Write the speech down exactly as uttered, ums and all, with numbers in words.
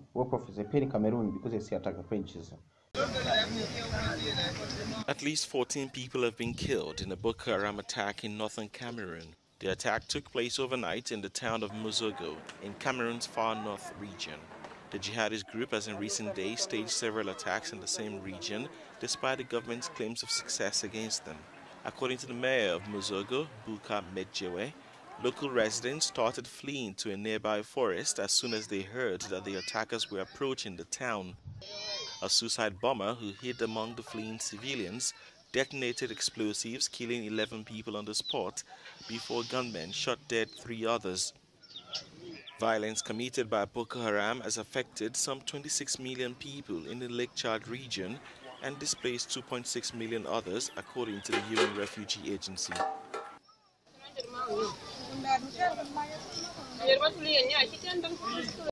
waprofesa peni Cameroon because they see attack Frenches. At least fourteen people have been killed in a Boko Haram attack in northern Cameroon. The attack took place overnight in the town of Mozogo in Cameroon's far north region. The jihadist group has in recent days staged several attacks in the same region despite the government's claims of success against them. According to the mayor of Mozogo, Buka Medjewe, local residents started fleeing to a nearby forest as soon as they heard that the attackers were approaching the town. A suicide bomber who hid among the fleeing civilians detonated explosives, killing eleven people on the spot before gunmen shot dead three others. Violence committed by Boko Haram has affected some twenty-six million people in the Lake Chad region and displaced two point six million others, according to the U N Refugee Agency.